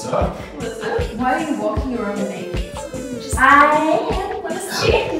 What's up? What's up? Why are you walking around naked? I am. Let's see.